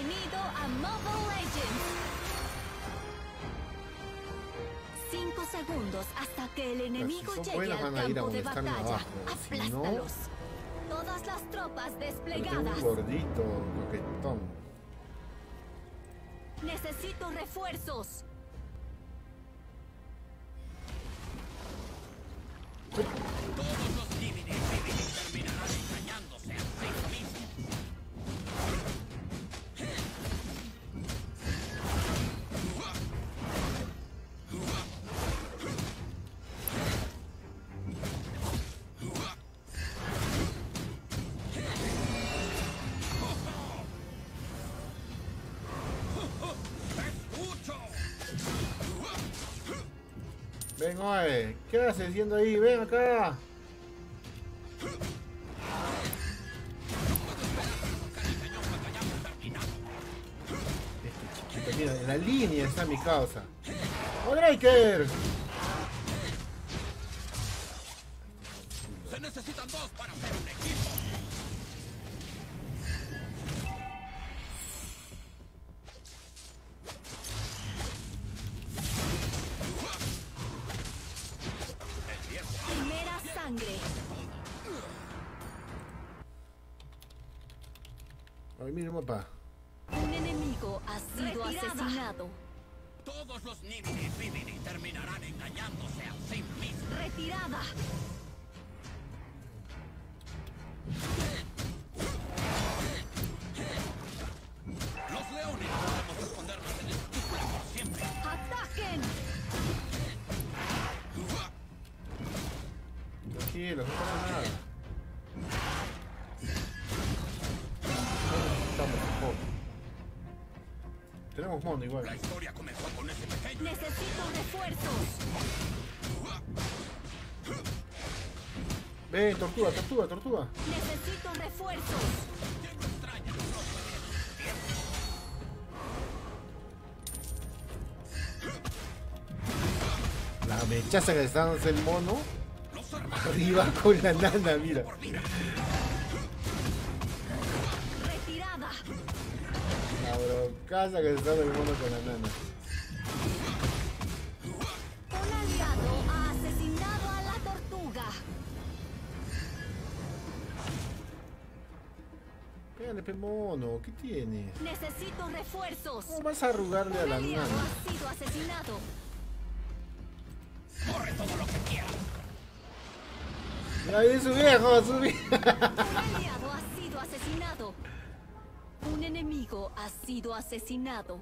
Bienvenido a Mobile Legends. 5 segundos hasta que el enemigo si son llegue buenas, al van a ir a campo de molestarme batalla. abajo. Si no, Aplástalos. Todas las tropas pero tengo desplegadas. un gordito, coquetón. Necesito refuerzos. Todos los límites terminarán engañándose a sí mismos. Ven, oye, ¿qué haces haciendo ahí? Ven acá. Este chiquito, mira, en la línea está mi causa. ¡Oh, Draker! Se necesitan dos para hacer un equipo. Primera sangre. Ay, mira el mapa. Un enemigo ha sido asesinado. Todos los Nimini terminarán engañándose a sí mismos. Retirada. Los leones no podemos escondernos en esta cúpula por siempre. ¡Ataquen! Tranquilo, no pasa nada. Estamos un poco. Tenemos mono igual. La historia comenzó con ese pequeño. Necesito refuerzos. Ven, tortuga, tortuga, tortuga. Necesito refuerzos. Tiempo extraño, no puede. La mechaza que está dando el mono. Los hermanos Arriba con la nana, mira. por vida. Retirada. La brocaza que se está dando el mono con la nana. Un aliado ha asesinado a la tortuga. Pégale, pe mono, ¿qué tienes? Necesito refuerzos. ¿Cómo vas a arrugarle a Un la aliado nana? ha sido asesinado. Corre todo lo que quieras. Ahí su viejo, su viejo. Un aliado ha sido asesinado. Un enemigo ha sido asesinado.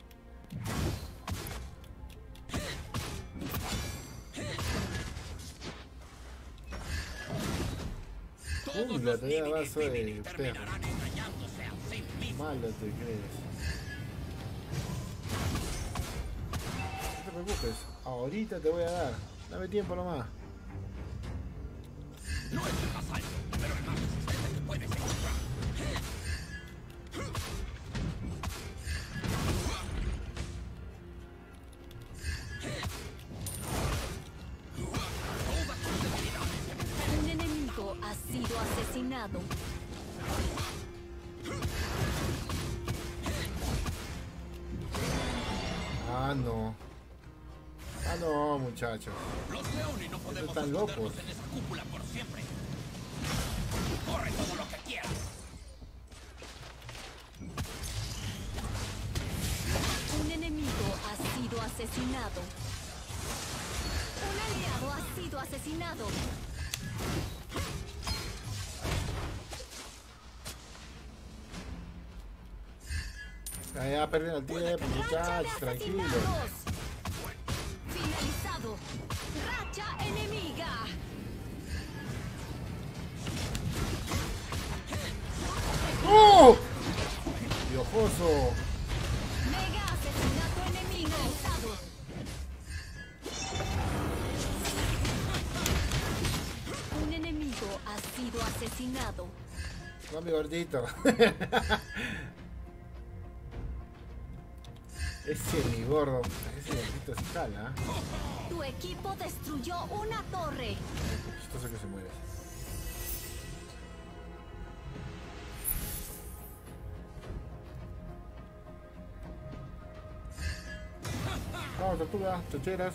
Todos La los tarea Nimini vaso de perro. terminarán engañándose a sí mismos. Malo te crees. No te preocupes, ahorita te voy a dar. Dame tiempo nomás. No es el más alto, pero el más resistente que puedes encontrar. Un enemigo ha sido asesinado. Ah, no. Ah, no, muchachos. Los leones no podemos Están escondernos locos. en esa cúpula por siempre. Corre todo lo que quieras. Un enemigo ha sido asesinado. Un aliado ha sido asesinado. Ya perdieron el tiempo, ¡Racha de muchachos, tranquilos. asesinados! Finalizado. Racha enemiga. ¡Oh! ¡Piojoso! Mega asesinato enemigo. Un enemigo ha sido asesinado. No, mi gordito. Ese mi gordo. Ese gordito escala. Tu equipo destruyó una torre. Chistoso que se muere. tortuga, chocheras.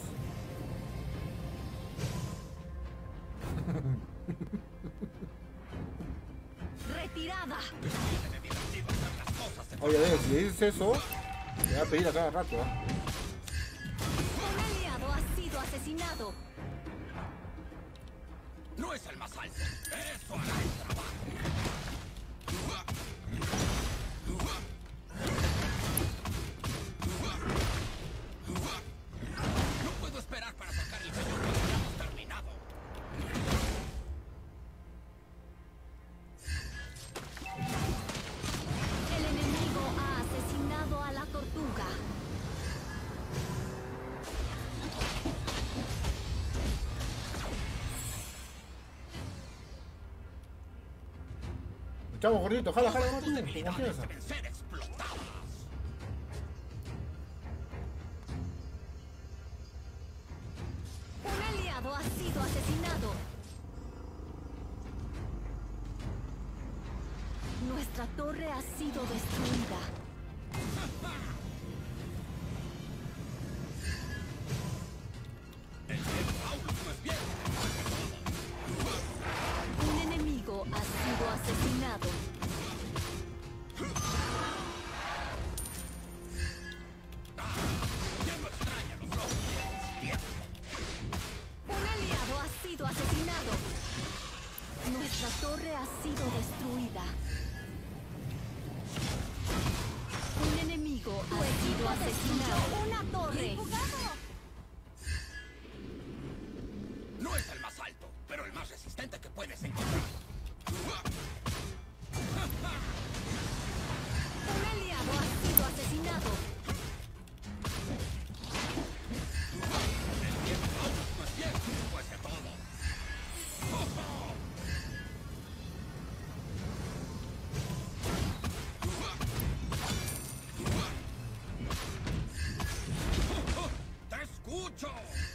Retirada. Oye, Deo, si le dices eso, te va a pedir a cada rato, ¿eh? Un aliado ha sido asesinado. No es el más alto. Eso hará el trabajo. No puedo esperar para sacar el cañón cuando hayamos terminado. El enemigo ha asesinado a la tortuga. Chavo, gordito, jala, jala, no, Tus tú, con debilidades confianza. deben ser explotadas. Un aliado ha sido asesinado. Nuestra torre ha sido destruida. El Paulus no es bien. Un enemigo ha sido asesinado. Ya no extraña los lobos. Un aliado ha sido asesinado. Nuestra torre ha sido destruida. Un enemigo ha sido asesinado. Una torre. No es el más alto, pero el más resistente que puedes encontrar. Un aliado ha sido asesinado. El bien Paulus no es bien, después de todo. ¡Te escucho!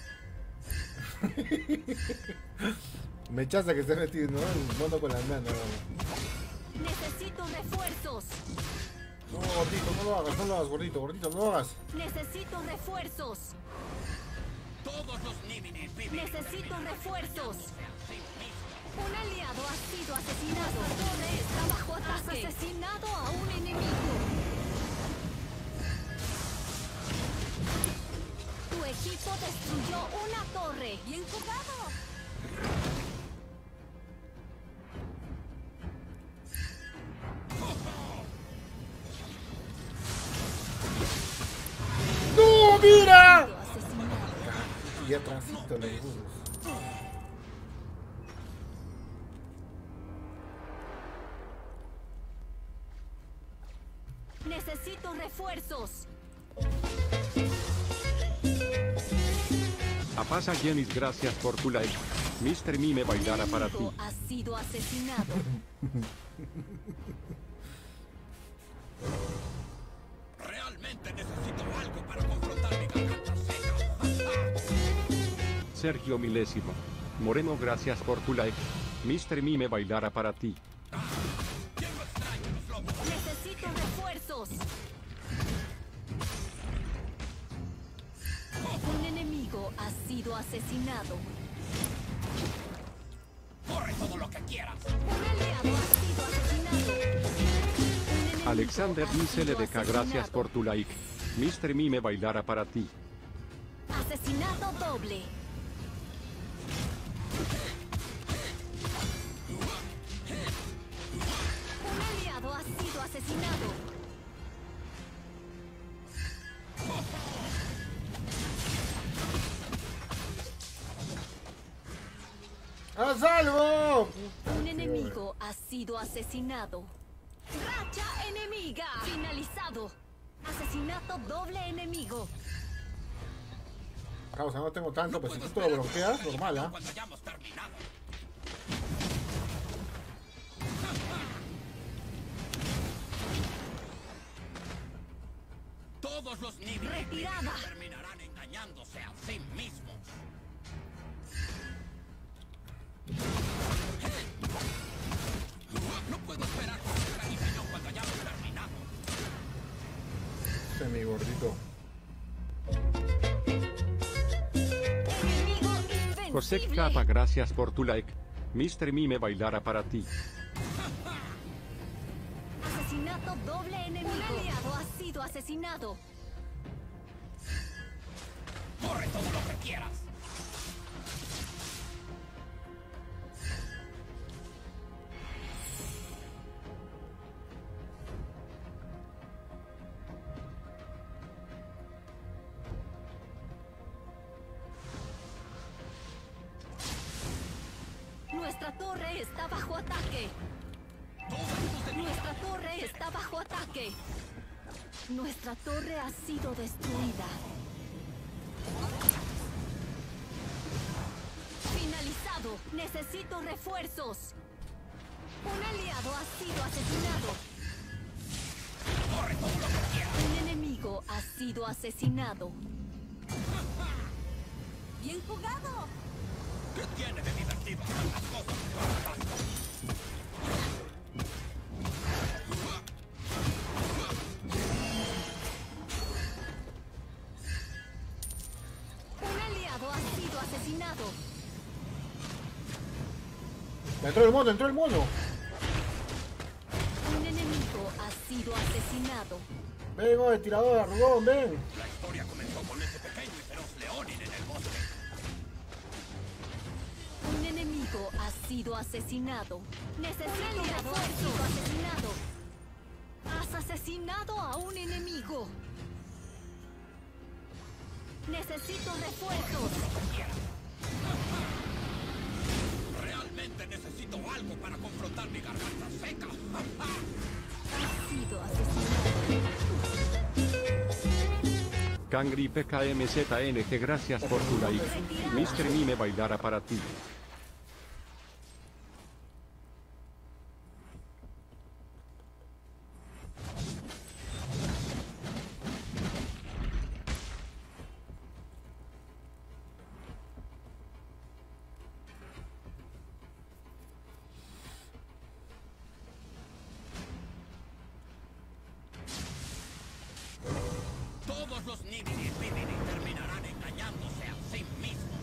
Me echaste que esté metido, ¿no? El mono con las manos. Necesito refuerzos. No, gordito, no lo hagas, gordito, gordito, no lo hagas. Necesito refuerzos. Todos los Nimini viven. Necesito refuerzos. Un aliado ha sido asesinado. La torre está bajo ataque. Has asesinado a un enemigo. Tu equipo destruyó una torre. Bien jugado. ¡No, mira! Asesinado. Y ya transito los burros. Necesito refuerzos. Apasa Jenis, gracias por tu like. Mr. Mime bailará para ti. Un enemigo ha sido asesinado. Realmente necesito algo para confrontar mi garganta seca. Sergio Milésimo. Moreno, gracias por tu like. Mr. Mime bailará para ti. ¿Quién no extraña los lobos? Necesito refuerzos. Un enemigo ha sido asesinado. Corre todo lo que quieras. Un aliado ha sido asesinado. Un enemigo Alexander ha dice sido LDK, gracias asesinado. por tu like. Mr. Mime bailará para ti. Asesinato doble. Un aliado ha sido asesinado. ¡A salvo! Un enemigo ha sido asesinado. Racha enemiga. Finalizado. Asesinato doble enemigo. Causa, no tengo tanto, pues si Puedo tú lo esperar bloqueas, que normal, ¿ah? cuando hayamos terminado. Todos los Nimini Retirada. terminarán engañándose a sí mismos. No puedo esperar para sacar el cañón cuando hayamos terminado. Ese es mi gordito. José Imposible. Capa, gracias por tu like. Mr. Mime bailará para ti. Asesinato doble enemigo. Un aliado ha sido asesinado. ¡Corre todo lo que quieras! Nuestra torre está bajo ataque. Nuestra torre está bajo ataque. Nuestra torre ha sido destruida. Finalizado. Necesito refuerzos. Un aliado ha sido asesinado. ¡Corre todo lo que quieras! Un enemigo ha sido asesinado. ¡Bien jugado! ¿Qué tiene de divertido tantas cosas que pasan? Un aliado ha sido asesinado. Entró el mono, entró el mono. Un enemigo ha sido asesinado. Ven, oye, tirador, arrugón, ven. La historia comenzó con ese pequeño y feroz leonin en el bosque. Un enemigo ha sido asesinado. Necesito aliado ha sido asesinado. Has asesinado a un enemigo. Necesito refuerzos. Realmente necesito algo para confrontar mi garganta seca. Has sido asesinado. Kangri PKMZNG, gracias por tu like. Mr. Mime bailará para ti. Todos los Nimini Bibini terminarán engañándose a sí mismos.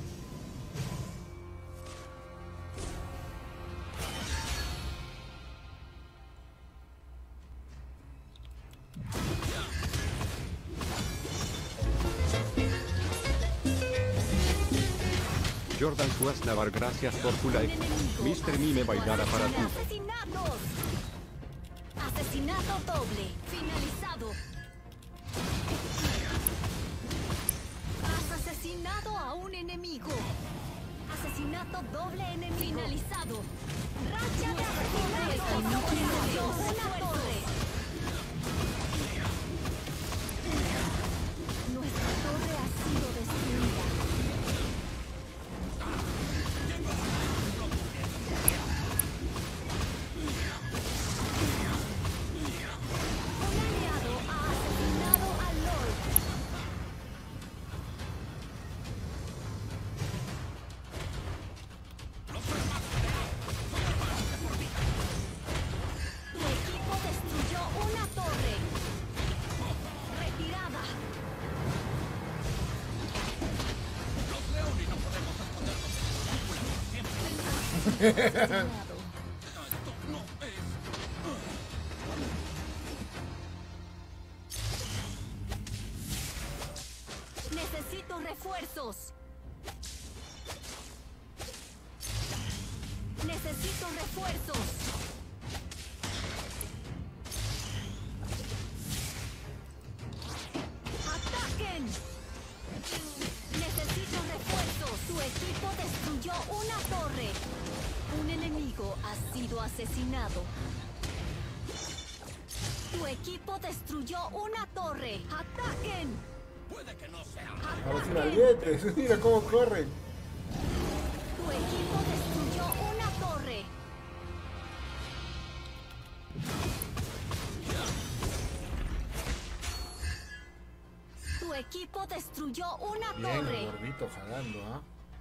Jordan Suaz Navar, gracias por tu Un like. enemigo Mr. ha Mime sido bailará para ti. ¡Asesinatos! Asesinato doble. Finalizado. Has asesinado a un enemigo. Asesinato doble enemigo. Finalizado. Racha de asesinatos. Una torre. Nuestra torre ha sido destruida. Un aliado ha asesinado al Lord. Tu equipo destruyó una torre. Retirada. Los Leonis no podemos escondernos en la película por siempre. Asesinado. Esto no es... Necesito refuerzos. Necesito refuerzos. ¡Ataquen! Necesito refuerzos. Tu equipo destruyó una torre. Un enemigo ha sido asesinado. Tu equipo destruyó una torre. ¡Ataquen! Puede que no sea. A los valientes, mira cómo corren. Tu equipo destruyó una torre. Tu equipo destruyó una Bien, torre. el gordito jalando, ¿ah?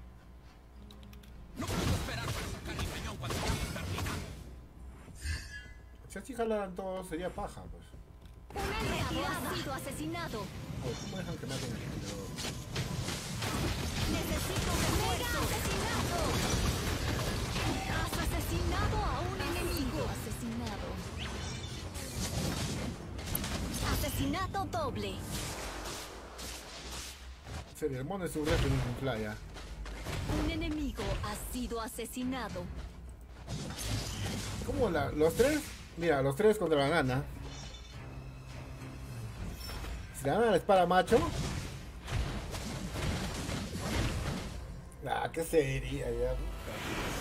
No puedo esperar para sacar mi cañón cuando estamos terminando. Si así jalaran todos sería paja, pues. Un aliado ha sido asesinado. Oh, ¿cómo dejan que maten a este Necesito refuerzo. Asesinato. Has asesinado a un enemigo. Asesinado. Asesinato doble. En serio, el mono es un reto en un playa. Un enemigo ha sido asesinado. ¿Cómo los tres? Mira, los tres contra la nana. Si la nana les para macho. Ah, qué sería ya.